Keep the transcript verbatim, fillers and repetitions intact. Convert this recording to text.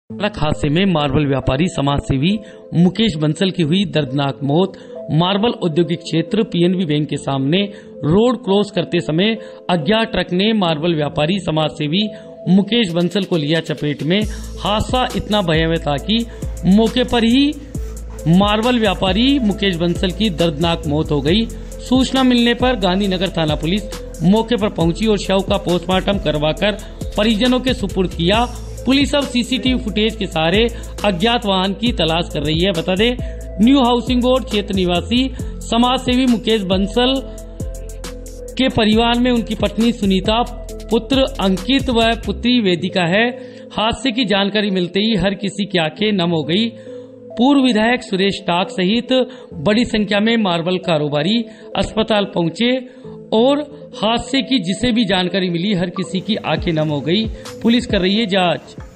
सड़क हादसे में मार्बल व्यापारी समाजसेवी मुकेश बंसल की हुई दर्दनाक मौत। मार्बल औद्योगिक क्षेत्र पीएनबी बैंक के सामने रोड क्रॉस करते समय अज्ञात ट्रक ने मार्बल व्यापारी समाजसेवी मुकेश बंसल को लिया चपेट में। हादसा इतना भयावह था कि मौके पर ही मार्बल व्यापारी मुकेश बंसल की दर्दनाक मौत हो गई। सूचना मिलने पर गांधीनगर थाना पुलिस मौके पर पहुंची और शव का पोस्टमार्टम करवाकर परिजनों के सुपुर्द किया। पुलिस अब सीसीटीवी फुटेज के सहारे अज्ञात वाहन की तलाश कर रही है। बता दें, न्यू हाउसिंग बोर्ड क्षेत्र निवासी समाजसेवी मुकेश बंसल के परिवार में उनकी पत्नी सुनीता, पुत्र अंकित व पुत्री वेदिका है। हादसे की जानकारी मिलते ही हर किसी की आंखें नम हो गई। पूर्व विधायक सुरेश टाक सहित बड़ी संख्या में मार्बल कारोबारी अस्पताल पहुंचे और हादसे की जिसे भी जानकारी मिली हर किसी की आंखें नम हो गई। पुलिस कर रही है जांच।